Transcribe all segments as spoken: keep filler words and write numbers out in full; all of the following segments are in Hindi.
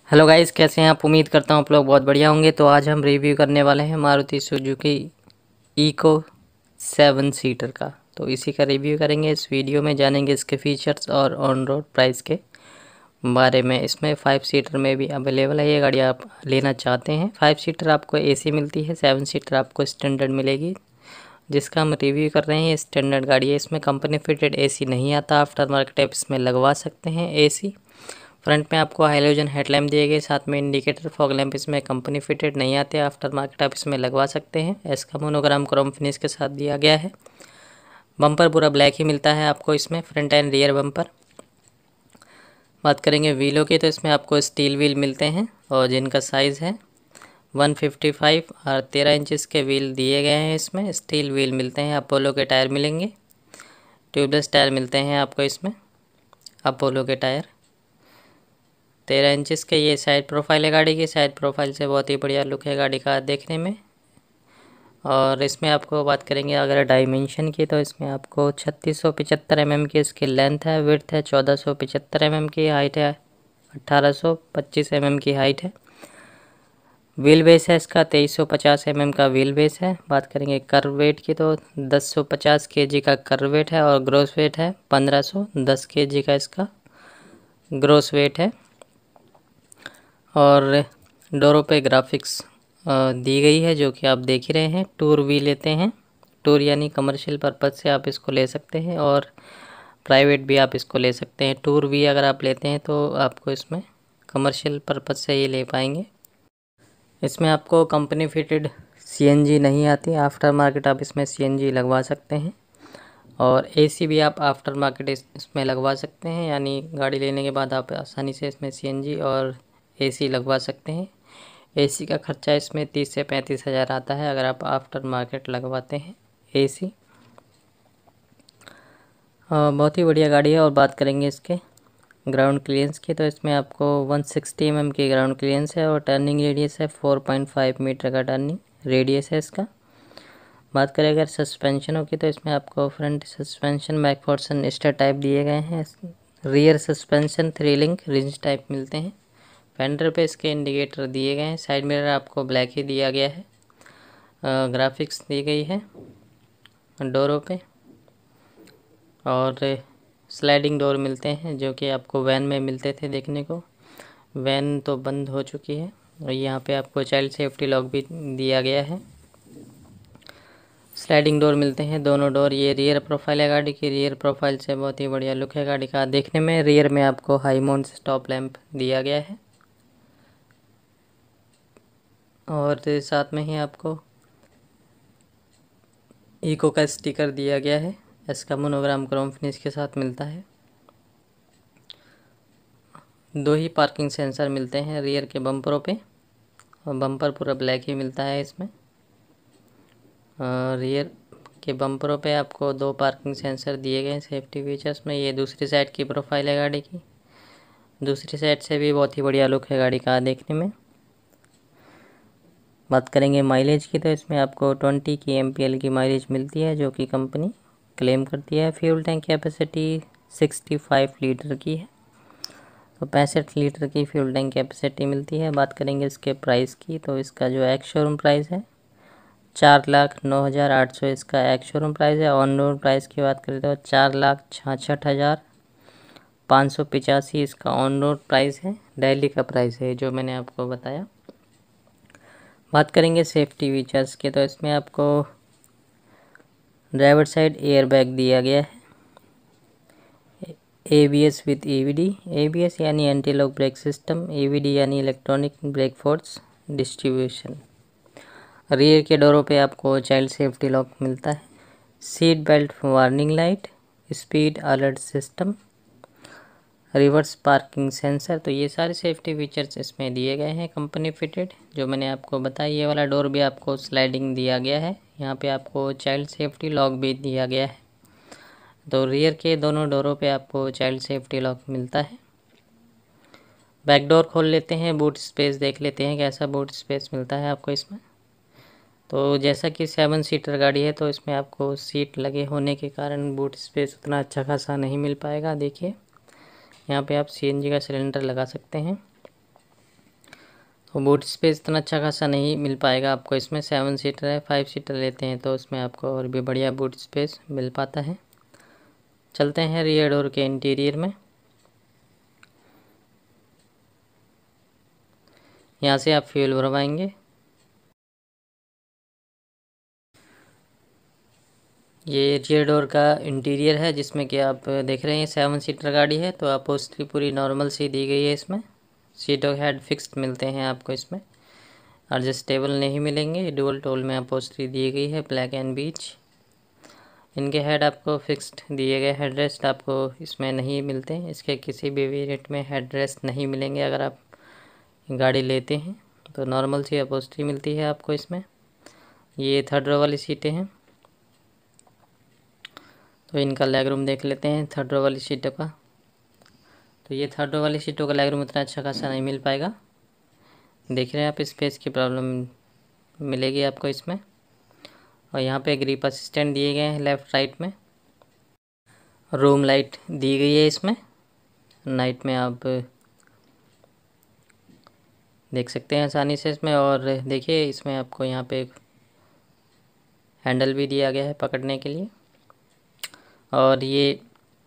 हेलो गाइस, कैसे हैं आप। उम्मीद करता हूँ आप लोग बहुत बढ़िया होंगे। तो आज हम रिव्यू करने वाले हैं Maruti Suzuki Eeco seven seater का। तो इसी का रिव्यू करेंगे। इस वीडियो में जानेंगे इसके फीचर्स और ऑन रोड प्राइस के बारे में। इसमें फाइव सीटर में भी अवेलेबल है ये गाड़ी, आप लेना चाहते हैं। फाइव सीटर आपको एसी मिलती है, सेवन सीटर आपको स्टैंडर्ड मिलेगी। जिसका हम रिव्यू कर रहे हैं स्टैंडर्ड गाड़ी है। इसमें कंपनी फिटेड एसी नहीं आता, आफ्टर मार्केट आप इसमें लगवा सकते हैं एसी। फ्रंट में आपको हाइलोजन हेडलैम्प दिए गए, साथ में इंडिकेटर फॉग लैंप इसमें कंपनी फिटेड नहीं आते, आफ्टर मार्केट आप इसमें लगवा सकते हैं। इसका मोनोग्राम क्रोम फिनिश के साथ दिया गया है। बम्पर पूरा ब्लैक ही मिलता है आपको इसमें, फ्रंट एंड रियर बम्पर। बात करेंगे व्हीलों की, तो इसमें आपको स्टील व्हील मिलते हैं और जिनका साइज़ है वन फिफ्टी फाइव और तेरह इंचज़ के व्हील दिए गए हैं। इसमें स्टील व्हील मिलते हैं। अपोलो के टायर मिलेंगे, ट्यूबलेस टायर मिलते हैं आपको इसमें, अपोलो के टायर। तेरह इंचज़ के ये साइड प्रोफाइल है गाड़ी की। साइड प्रोफाइल से बहुत ही बढ़िया लुक है गाड़ी का देखने में। और इसमें आपको बात करेंगे अगर डायमेंशन की, तो इसमें आपको छत्तीस सौ पचहत्तर एम एम की इसकी लेंथ है, विड्थ है चौदह सौ पचहत्तर एम एम की, हाइट है अट्ठारह सौ पच्चीस एम एम की हाइट है। व्हील बेस है इसका तेईस सौ पचास एम एम का व्हील बेस है। बात करेंगे कर्व वेट की, तो दस सौ पचास के जी का कर्व वेट है और ग्रोस वेट है पंद्रह सौ दस के जी का इसका ग्रोस वेट है। और डोरों पे ग्राफिक्स दी गई है जो कि आप देख ही रहे हैं। टूर भी लेते हैं, टूर यानी कमर्शियल पर्पज़ से आप इसको ले सकते हैं और प्राइवेट भी आप इसको ले सकते हैं। टूर भी अगर आप लेते हैं तो आपको इसमें कमर्शियल पर्पज़ से ही ले पाएंगे। इसमें आपको कंपनी फिटेड सीएनजी नहीं आती, आफ्टर मार्केट आप इसमें सीएनजी लगवा सकते हैं। और एसी भी आप आफ्टर मार्केट इसमें लगवा सकते हैं, यानी गाड़ी लेने के बाद आप आसानी से इसमें सीएनजी और एसी लगवा सकते हैं। एसी का खर्चा इसमें तीस से पैंतीस हज़ार आता है अगर आप आफ्टर मार्केट लगवाते हैं एसी। बहुत ही बढ़िया गाड़ी है। और बात करेंगे इसके ग्राउंड क्लियरेंस की, तो इसमें आपको वन सिक्सटी एम एम की ग्राउंड क्लियरेंस है और टर्निंग रेडियस है फोर पॉइंट फाइव मीटर का टर्निंग रेडियस है इसका। बात करें अगर सस्पेंशनों की, तो इसमें आपको front suspension MacPherson strut type दिए गए हैं, rear suspension three link wrench type मिलते हैं। फेंडर पे इसके इंडिकेटर दिए गए हैं, साइड मिरर आपको ब्लैक ही दिया गया है। ग्राफिक्स दी गई है डोरों पे और स्लाइडिंग डोर मिलते हैं जो कि आपको वैन में मिलते थे देखने को। वैन तो बंद हो चुकी है। और यहाँ पे आपको चाइल्ड सेफ्टी लॉक भी दिया गया है। स्लाइडिंग डोर मिलते हैं दोनों डोर। ये रियर प्रोफाइल है गाड़ी की, रियर प्रोफाइल से बहुत ही बढ़िया लुक है गाड़ी का देखने में। रियर में आपको हाई माउंट स्टॉप लैंप दिया गया है और साथ में ही आपको इको का स्टिकर दिया गया है। इसका मोनोग्राम क्रोम फिनिश के साथ मिलता है। दो ही पार्किंग सेंसर मिलते हैं रियर के बम्परों पे और बम्पर पूरा ब्लैक ही मिलता है इसमें। रियर के बम्परों पे आपको दो पार्किंग सेंसर दिए गए हैं सेफ्टी फीचर्स में। ये दूसरी साइड की प्रोफाइल है गाड़ी की, दूसरी साइड से भी बहुत ही बढ़िया लुक है गाड़ी का देखने में। बात करेंगे माइलेज की, तो इसमें आपको twenty K M P L की माइलेज मिलती है जो कि कंपनी क्लेम करती है। Fuel tank capacity sixty five litre की है, तो पैंसठ लीटर की फ्यूल टैंक कैपेसिटी मिलती है। बात करेंगे इसके प्राइस की, तो इसका जो एक्स शोरूम प्राइस है चार लाख नौ हज़ार आठ सौ इसका एक्स शोरूम प्राइस है। ऑन रोड प्राइस की बात करें तो चार लाख छाछठ हज़ार पाँच सौ पचासी इसका ऑन रोड प्राइस है। दिल्ली का प्राइस है जो मैंने आपको बताया। बात करेंगे सेफ्टी फीचर्स के, तो इसमें आपको ड्राइवर साइड एयर बैग दिया गया है, A B S with E B D. A B S यानी anti lock brake system, E B D यानी electronic brake force distribution. Rear के डोरों पे आपको चाइल्ड सेफ्टी लॉक मिलता है, seat belt warning light, speed alert system, reverse parking sensor. तो ये सारे सेफ्टी फीचर्स इसमें दिए गए हैं कंपनी फिटेड जो मैंने आपको बताया। ये वाला डोर भी आपको स्लाइडिंग दिया गया है, यहाँ पे आपको चाइल्ड सेफ्टी लॉक भी दिया गया है। तो रियर के दोनों डोरों पे आपको चाइल्ड सेफ्टी लॉक मिलता है। बैक डोर खोल लेते हैं, बूट स्पेस देख लेते हैं कैसा बूट स्पेस मिलता है आपको इसमें। तो जैसा कि सेवन सीटर गाड़ी है तो इसमें आपको सीट लगे होने के कारण बूट स्पेस उतना अच्छा खासा नहीं मिल पाएगा। देखिए यहाँ पे आप सी एन जी का सिलेंडर लगा सकते हैं। तो बूट स्पेस इतना अच्छा खासा नहीं मिल पाएगा आपको इसमें। सेवन सीटर है, फाइव सीटर लेते हैं तो उसमें आपको और भी बढ़िया बूट स्पेस मिल पाता है। चलते हैं रियर डोर के इंटीरियर में। यहाँ से आप फ्यूल भरवाएंगे। ये रियर डोर का इंटीरियर है जिसमें कि आप देख रहे हैं सेवन सीटर गाड़ी है, तो अपहोल्स्ट्री पूरी नॉर्मल सी दी गई है इसमें। सीटों के हेड फिक्स्ड मिलते हैं आपको इसमें, एडजस्टेबल नहीं मिलेंगे। डुअल टोल में अपहोल्स्ट्री दी गई है, ब्लैक एंड बीच। इनके हेड आपको फिक्स्ड दिए गए, हेड रेस्ट आपको इसमें नहीं मिलते। इसके किसी भी वेरिएंट में हेड रेस्ट नहीं मिलेंगे। अगर आप गाड़ी लेते हैं तो नॉर्मल सी अपहोल्स्ट्री मिलती है आपको इसमें। ये थर्ड रो वाली सीटें हैं, तो इनका लेग रूम देख लेते हैं थर्ड रो वाली सीटों का। तो ये थर्ड रो वाली सीटों का लेग रूम उतना अच्छा खासा नहीं मिल पाएगा। देख रहे हैं आप, स्पेस की प्रॉब्लम मिलेगी आपको इसमें। और यहाँ पे ग्रिप असिस्टेंट दिए गए हैं लेफ़्ट राइट में। रूम लाइट दी गई है इसमें, नाइट में आप देख सकते हैं आसानी से इसमें। और देखिए इसमें आपको यहाँ पे एक हैंडल भी दिया गया है पकड़ने के लिए। और ये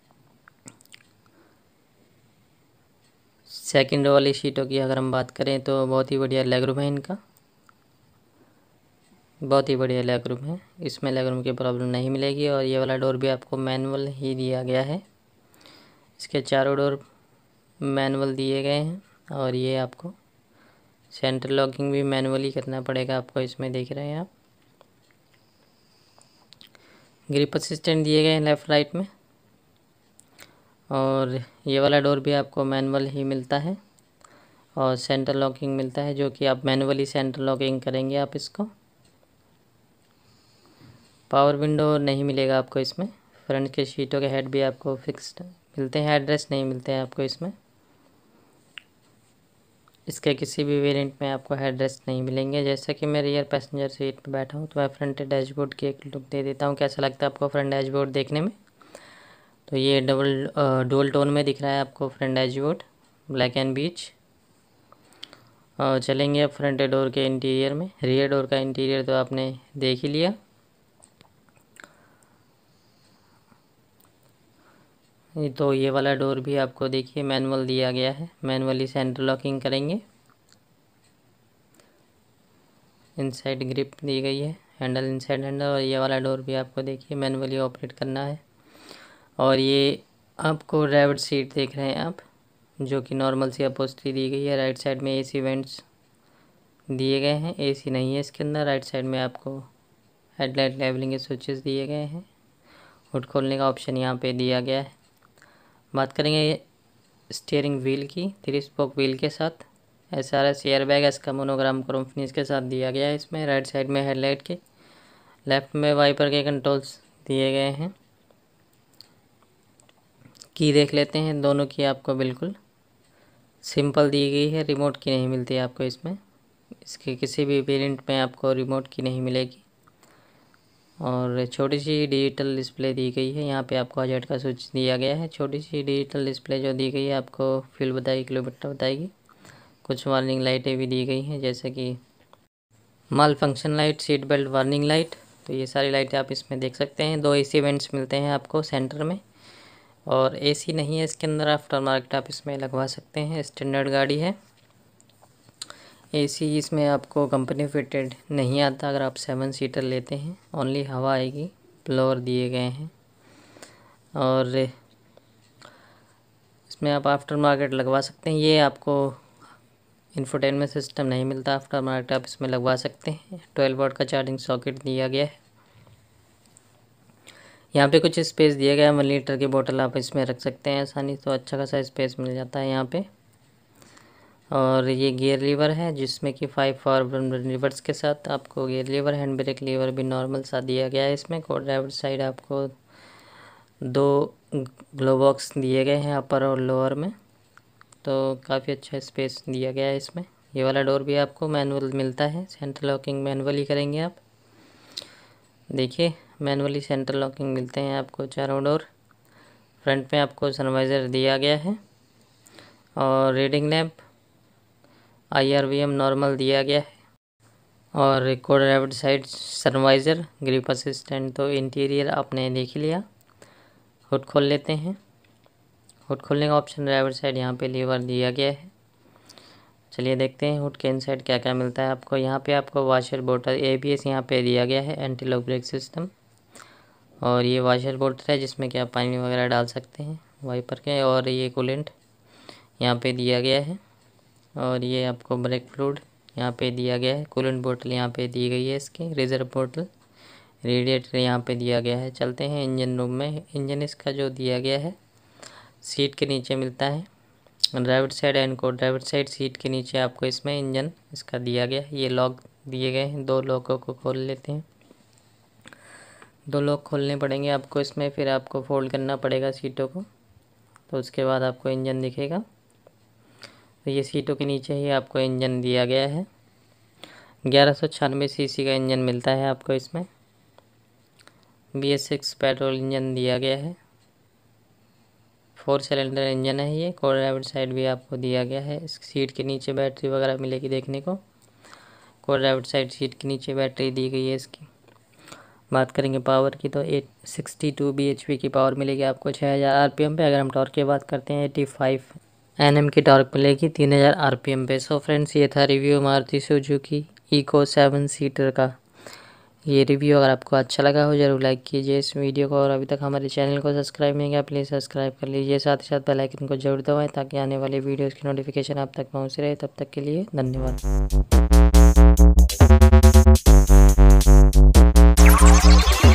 सेकंड रो वाली सीटों की अगर हम बात करें तो बहुत ही बढ़िया लेग रूम है इनका, बहुत ही बढ़िया लेग रूम है। इसमें लेग रूम की प्रॉब्लम नहीं मिलेगी। और ये वाला डोर भी आपको मैनुअल ही दिया गया है। इसके चारों डोर मैनुअल दिए गए हैं। और ये आपको सेंटर लॉकिंग भी मैनुअली करना पड़ेगा आपको इसमें, देख रहे हैं आप। ग्रिप असिस्टेंट दिए गए हैं लेफ़्ट राइट में। और ये वाला डोर भी आपको मैनुअल ही मिलता है और सेंटर लॉकिंग मिलता है, जो कि आप मैनुअली सेंटर लॉकिंग करेंगे आप इसको। पावर विंडो नहीं मिलेगा आपको इसमें। फ्रंट के सीटों के हेड भी आपको फिक्स्ड मिलते हैं, हेडरेस्ट नहीं मिलते हैं आपको इसमें। इसके किसी भी वेरिएंट में आपको हेडरेस्ट नहीं मिलेंगे। जैसा कि मैं रियर पैसेंजर सीट पर बैठा हूँ तो मैं फ्रंट डैशबोर्ड की एक लुक दे देता हूँ। कैसा लगता है आपको फ्रंट डैशबोर्ड देखने में? तो ये डबल डुअल टोन में दिख रहा है आपको front dashboard, black and beige. और चलेंगे अब फ्रंट डोर के इंटीरियर में। रियर डोर का इंटीरियर तो आपने देख ही लिया। तो ये वाला डोर भी आपको देखिए मैनुअल दिया गया है, मैनुअली सेंटर लॉकिंग करेंगे। इनसाइड ग्रिप दी गई है, हैंडल इनसाइड हैंडल। और ये वाला डोर भी आपको देखिए मैनुअली ऑपरेट करना है। और ये आपको ड्राइवर सीट देख रहे हैं आप, जो कि नॉर्मल सी अपहोल्स्ट्री दी गई है। राइट साइड में एसी वेंट्स दिए गए हैं, एसी नहीं है इसके अंदर। राइट साइड में आपको हेडलाइट लेवलिंग के स्विचेस दिए गए हैं। हुड खोलने का ऑप्शन यहाँ पे दिया गया है। बात करेंगे स्टीयरिंग व्हील की, थ्री स्पोक व्हील के साथ S R S air bag इसका मोनोग्राम क्रोम फिनिश के साथ दिया गया है इसमें। राइट साइड में हेडलाइट के, लेफ्ट में वाइपर के कंट्रोल्स दिए गए हैं। की देख लेते हैं, दोनों की आपको बिल्कुल सिंपल दी गई है, रिमोट की नहीं मिलती आपको इसमें। इसके किसी भी वेरिएंट में आपको रिमोट की नहीं मिलेगी। और छोटी सी डिजिटल डिस्प्ले दी गई है। यहाँ पे आपको हज़ार का स्विच दिया गया है। छोटी सी डिजिटल डिस्प्ले जो दी गई है आपको फ्यूल बताएगी, किलोमीटर बताएगी। कुछ वार्निंग लाइटें भी दी गई हैं, जैसे कि malfunction light, seat belt warning light. तो ये सारी लाइटें आप इसमें देख सकते हैं। दो एसी वेंट्स मिलते हैं आपको सेंटर में। और एसी नहीं है इसके अंदर, आफ्टर मार्केट आप इसमें लगवा सकते हैं, स्टैंडर्ड गाड़ी है। एसी इसमें आपको कंपनी फिटेड नहीं आता अगर आप सेवन सीटर लेते हैं, ओनली हवा आएगी। ब्लोअर दिए गए हैं। और इसमें आप आफ्टर मार्केट लगवा सकते हैं। ये आपको इंफोटेनमेंट सिस्टम नहीं मिलता, आफ्टर मार्केट आप इसमें लगवा सकते हैं। ट्वेल्व वाट का चार्जिंग सॉकेट दिया गया है। यहाँ पे कुछ स्पेस दिया गया है, वन लीटर की बोतल आप इसमें रख सकते हैं आसानी, तो अच्छा खासा स्पेस मिल जाता है यहाँ पे। और ये गियर लीवर है जिसमें कि फाइव फॉरवर्ड रिवर्स के साथ आपको gear lever, hand brake lever भी नॉर्मल सा दिया गया है इसमें। को ड्राइवर साइड आपको दो ग्लो बॉक्स दिए गए हैं अपर और लोअर में, तो काफ़ी अच्छा स्पेस दिया गया है इसमें। ये वाला डोर भी आपको मैनुअल मिलता है, सेंटर लॉकिंग मैनुअली करेंगे आप। देखिए मैनुअली सेंटर लॉकिंग मिलते हैं आपको चारों डोर। फ्रंट में आपको सनवाइज़र दिया गया है और reading lamp I R V M normal दिया गया है और co driver side sun visor grip assistant. तो इंटीरियर आपने देख लिया। हुड खोल लेते हैं। हुड खोलने का ऑप्शन ड्राइवर साइड यहाँ पे लीवर दिया गया है। चलिए देखते हैं हुड के इनसाइड क्या क्या मिलता है आपको। यहाँ पे आपको वाशर बोतल ए बी एस यहाँ पे दिया गया है, एंटी लॉक ब्रेक सिस्टम। और ये वाशर बोतल है जिसमें कि आप पानी वगैरह डाल सकते हैं वाइपर के। और ये कूलेंट यहाँ पे दिया गया है। और ये आपको ब्रेक फ्लूइड यहाँ पे दिया गया है। कूलेंट बोतल यहाँ पे दी गई है इसकी, रिजर्व बोतल। रेडिएटर यहाँ पे दिया गया है। चलते हैं इंजन रूम में। इंजन इसका जो दिया गया है सीट के नीचे मिलता है। ड्राइवर साइड एंड को ड्राइवर साइड सीट के नीचे आपको इसमें इंजन इसका दिया गया है। ये लॉक दिए गए हैं, दो लॉकों को खोल लेते हैं। दो लॉक खोलने पड़ेंगे आपको इसमें, फिर आपको फोल्ड करना पड़ेगा सीटों को, तो उसके बाद आपको इंजन दिखेगा। तो ये सीटों के नीचे ही आपको इंजन दिया गया है। ग्यारह सौ छियानवे सी सी का इंजन मिलता है आपको इसमें। B S six petrol engine दिया गया है। फोर सिलेंडर इंजन है ये। को ड्राइवर साइड भी आपको दिया गया है। इस सीट के नीचे बैटरी वगैरह मिलेगी देखने को। को ड्राइवर साइड सीट के नीचे बैटरी दी गई है इसकी। बात करेंगे पावर की तो eight sixty two B H P की पावर मिलेगी आपको छः हज़ार आर पी एम पे। अगर हम टॉर्क की बात करते हैं एटी फाइव एन एम की टॉर्क मिलेगी तीन हज़ार आर पी एम पे। सो फ्रेंड्स ये था review Maruti Suzuki Eeco seven seater का। ये रिव्यू अगर आपको अच्छा लगा हो जरूर लाइक कीजिए इस वीडियो को। और अभी तक हमारे चैनल को सब्सक्राइब नहीं किया प्लीज़ सब्सक्राइब कर लीजिए। साथ ही साथ बेल आइकन को जरूर दबाएं ताकि आने वाली वीडियोज़ की नोटिफिकेशन आप तक पहुँच रहे। तब तक के लिए धन्यवाद।